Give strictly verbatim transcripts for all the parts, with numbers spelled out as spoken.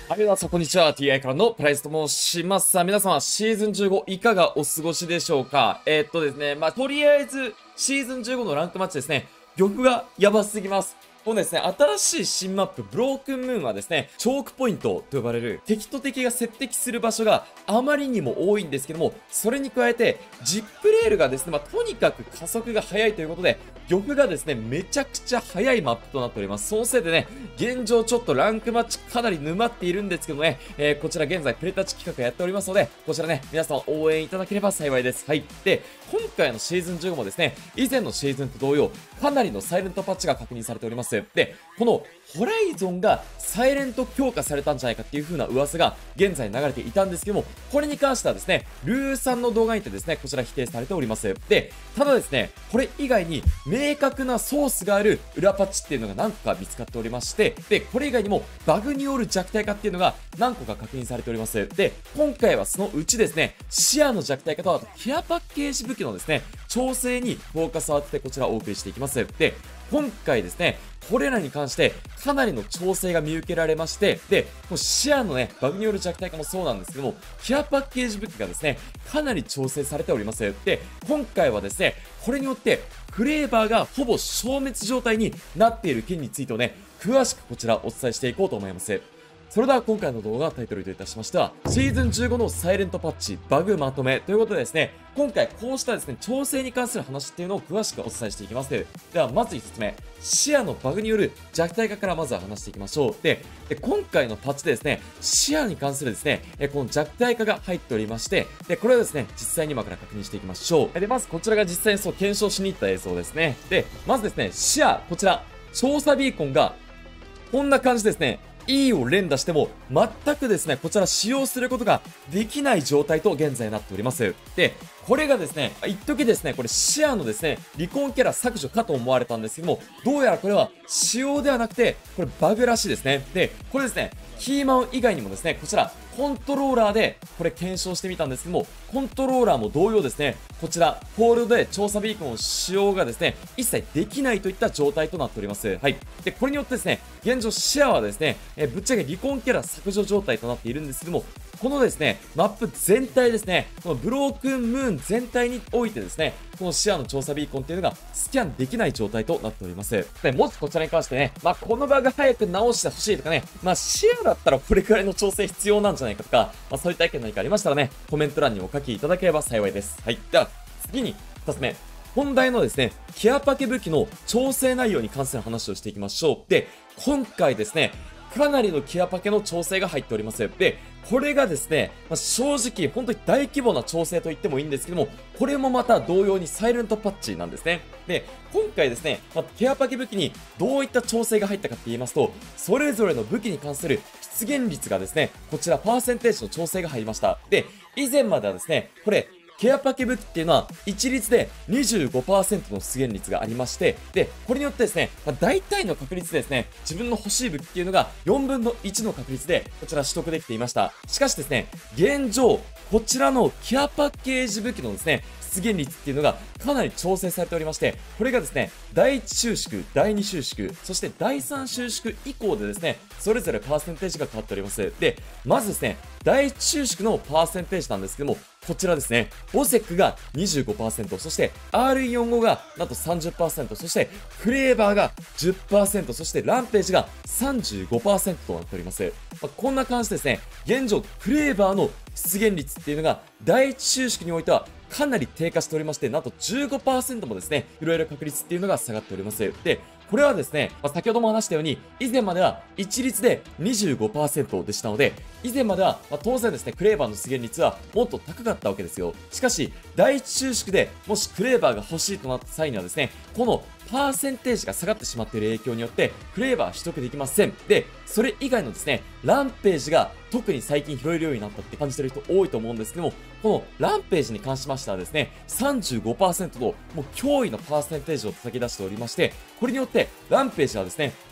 はい、皆さん、こんにちは。ティーアイ からのプライスと申します。さあ、皆様、シーズンじゅうごいかがお過ごしでしょうか？えー、っとですね、まあ、とりあえず、シーズンじゅうごのランクマッチですね、玉がやばすぎます。このですね、新しい新マップ、ブロークンムーンはですね、チョークポイントと呼ばれる敵と敵が接敵する場所があまりにも多いんですけども、それに加えて、ジップレールがですね、まあ、とにかく加速が速いということで、玉がですね、めちゃくちゃ速いマップとなっております。そのせいでね、現状ちょっとランクマッチかなり沼っているんですけどね、えー、こちら現在プレタッチ企画やっておりますので、こちらね、皆様応援いただければ幸いです。はい。で、今回のシーズンじゅうごもですね、以前のシーズンと同様、かなりのサイレントパッチが確認されております。で、このホライゾンがサイレント強化されたんじゃないかっていう風な噂が現在流れていたんですけども、これに関してはですね、ルーさんの動画にてですね、こちら否定されております。で、ただですね、これ以外に明確なソースがある裏パッチっていうのが何個か見つかっておりまして、で、これ以外にもバグによる弱体化っていうのが何個か確認されております。で、今回はそのうちですね、視野の弱体化とあとケアパッケージ武器のですね、調整にフォーカスを当ててこちらをお送りしていきます。で、今回ですね、これらに関してかなりの調整が見受けられまして、で、この視野のね、バグによる弱体化もそうなんですけども、ケアパッケージ武器がですね、かなり調整されております。で、今回はですね、これによってフレーバーがほぼ消滅状態になっている件についてをね、詳しくこちらお伝えしていこうと思います。それでは今回の動画タイトルといたしましては、シーズンじゅうごのサイレントパッチ、バグまとめということでですね、今回こうしたですね、調整に関する話っていうのを詳しくお伝えしていきます。では、まずひとつめ、視野のバグによる弱体化からまずは話していきましょう。で、で今回のパッチでですね、視野に関するですね、えこの弱体化が入っておりまして、で、これをですね、実際に今から確認していきましょう。で、まずこちらが実際にそう検証しに行った映像ですね。で、まずですね、視野、こちら、調査ビーコンが、こんな感じですね。E を連打しても、全くですね、こちら使用することができない状態と現在なっております。で、これがですね、一時ですね、これ視野のですね、離婚キャラ削除かと思われたんですけども、どうやらこれは仕様ではなくて、これバグらしいですね。で、これですね、キーマウン以外にもですね、こちら、コントローラーでこれ検証してみたんですけども、コントローラーも同様ですね、こちら、ホールドで調査ビーコンを使用がですね、一切できないといった状態となっております。はい。で、これによってですね、現状視野はですね、えぶっちゃけ離婚キャラ削除状態となっているんですけども、このですね、マップ全体ですね、このブロークンムーン全体においてですね、この視野の調査ビーコンっていうのがスキャンできない状態となっております。で、もしこちらに関してね、まあ、このバグ早く直してほしいとかね、まあ、視野だったらこれくらいの調整必要なんじゃないかとか、まあ、そういった意見何かありましたらね、コメント欄にお書きいただければ幸いです。はい。では、次にふたつめ。本題のですね、ケアパケ武器の調整内容に関する話をしていきましょう。で、今回ですね、かなりのケアパケの調整が入っております。で、これがですね、まあ、正直、本当に大規模な調整と言ってもいいんですけども、これもまた同様にサイレントパッチなんですね。で、今回ですね、まあ、ケアパケ武器にどういった調整が入ったかって言いますと、それぞれの武器に関する出現率がですね、こちらパーセンテージの調整が入りました。で、以前まではですね、これ、ケアパケ武器っていうのは一律で にじゅうごパーセント の出現率がありまして、で、これによってですね、まあ、大体の確率でですね、自分の欲しい武器っていうのがよんぶんのいちの確率でこちら取得できていました。しかしですね、現状、こちらのケアパッケージ武器のですね、出現率っていうのがかなり調整されておりまして、これがですね、だいいち収縮、だいに収縮、そしてだいさん収縮以降でですね、それぞれパーセンテージが変わっております。で、まずですね、だいいち収縮のパーセンテージなんですけども、こちらですね、オセックが にじゅうごパーセント、そして アールよんじゅうご がなんと さんじゅっパーセント、そしてフレーバーが じゅっパーセント、そしてランページが さんじゅうごパーセント となっております。まあ、こんな感じですね、現状、フレーバーの出現率っていうのがだいいち収縮においてはかなり低下しておりまして、なんと じゅうごパーセント もですね、いろいろ確率っていうのが下がっております。で、これはですね、まあ、先ほども話したように、以前までは一律で にじゅうごパーセント でしたので、以前までは、まあ、当然ですね、クレーバーの出現率はもっと高かったわけですよ。しかし、だいいち収縮でもしクレーバーが欲しいとなった際にはですね、このパーセンテージが下がってしまっている影響によって、クレーバーは取得できません。で、それ以外のですね、ランページが特に最近拾えるようになったって感じてる人多いと思うんですけども、このランページに関しましてはですね、さんじゅうごパーセント ともう驚異のパーセンテージを叩き出しておりまして、これによってランページはですね、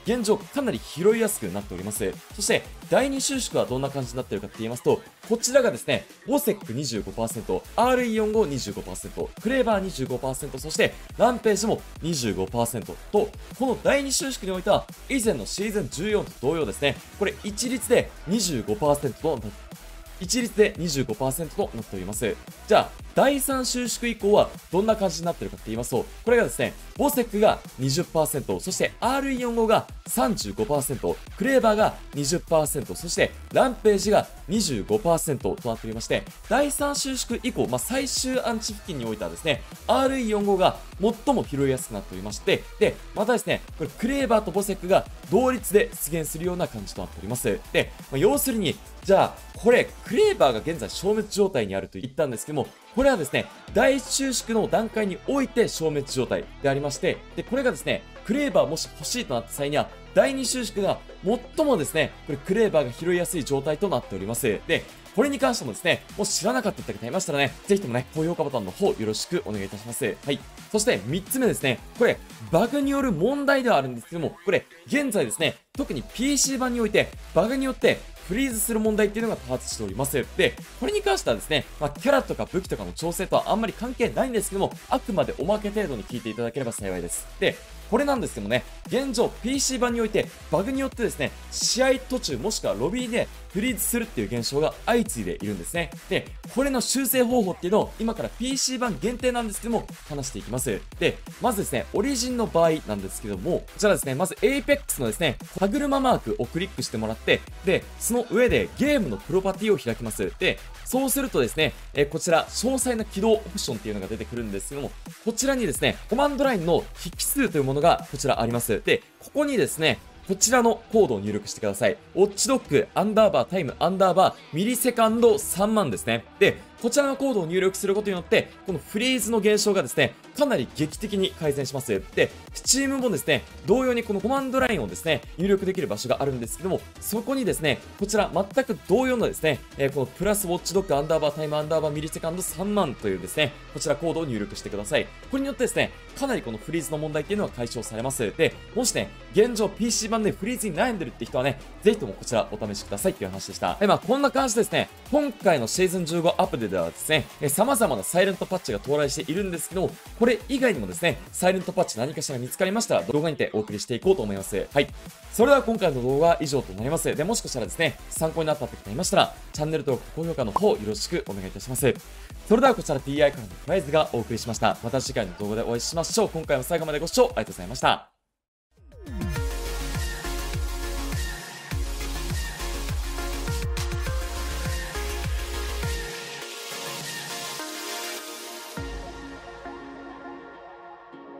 現状かなり拾いやすくなっております。そして、だいに収縮はどんな感じになっているかって言いますと、こちらがですね、ボセック にじゅうごパーセント、アールイーよんじゅうご にじゅうごパーセント、クレーバー にじゅうごパーセント、そして、ランページも にじゅうごパーセント と、このだいに収縮においては、以前のシーズンじゅうよんと同様ですね、これ一律で にじゅうごパーセント となって一律で にじゅうごパーセント となっております。じゃあ、だいさん収縮以降はどんな感じになっているかって言いますと、これがですね、ボセックが にじゅっパーセント、そして アールイーよんじゅうご が さんじゅうごパーセント、クレーバーが にじゅっパーセント、そしてランページが にじゅうごパーセント となっておりまして、だいさん収縮以降、まあ、最終アンチ付近においてはですね、アールイーよんじゅうご が最も拾いやすくなっておりまして、で、またですね、これクレーバーとボセックが同率で出現するような感じとなっております。で、まあ、要するに、じゃあ、これ、クレーバーが現在消滅状態にあると言ったんですけども、これはですね、だいいち収縮の段階において消滅状態でありまして、で、これがですね、クレーバーもし欲しいとなった際には、だいに収縮が最もですね、これクレーバーが拾いやすい状態となっております。で、これに関してもですね、もし知らなかった方がいましたらね、ぜひともね、高評価ボタンの方よろしくお願いいたします。はい。そしてみっつめですね、これ、バグによる問題ではあるんですけども、これ、現在ですね、特に ピーシー 版において、バグによってフリーズする問題っていうのが多発しております。で、これに関してはですね、まあ、キャラとか武器とかの調整とはあんまり関係ないんですけども、あくまでおまけ程度に聞いていただければ幸いです。で、これなんですけどもね、現状 ピーシー 版においてバグによってですね、試合途中もしくはロビーでフリーズするっていう現象が相次いでいるんですね。で、これの修正方法っていうのを今から ピーシー 版限定なんですけども、話していきます。で、まずですね、オリジンの場合なんですけども、こちらですね、まず エイペックス のですね、歯車マークをクリックしてもらって、で、その上でゲームのプロパティを開きます。で、そうするとですね、えー、こちら、詳細な起動オプションっていうのが出てくるんですけども、こちらにですね、コマンドラインの引数というものがこちらあります。で、ここにですね、こちらのコードを入力してください。ウォッチドッグ、アンダーバー、タイム、アンダーバー、ミリセカンドさんまんですね。で、こちらのコードを入力することによって、このフリーズの現象がですね、かなり劇的に改善します。で、Steam もですね、同様にこのコマンドラインをですね、入力できる場所があるんですけども、そこにですね、こちら全く同様のですね、えー、このプラスウォッチドッグ、アンダーバー、タイム、アンダーバー、ミリセカンドさんまんというですね、こちらコードを入力してください。これによってですね、かなりこのフリーズの問題っていうのは解消されます。で、もしね、現状 ピーシー 版でフリーズに悩んでるって人はね、ぜひともこちらお試しくださいっていう話でした。で、まあこんな感じですね、今回のシーズンじゅうごアップデートではですね、様々なサイレントパッチが到来しているんですけども、これ以外にもですね、サイレントパッチ何かしら見つかりましたら動画にてお送りしていこうと思います。はい。それでは今回の動画は以上となります。で、もしかしたらですね、参考になったって方いましたら、チャンネル登録、高評価の方よろしくお願いいたします。それではこちら ティーアイ からのプライズがお送りしました。また次回の動画でお会いしましょう。今回も最後までご視聴ありがとうございました。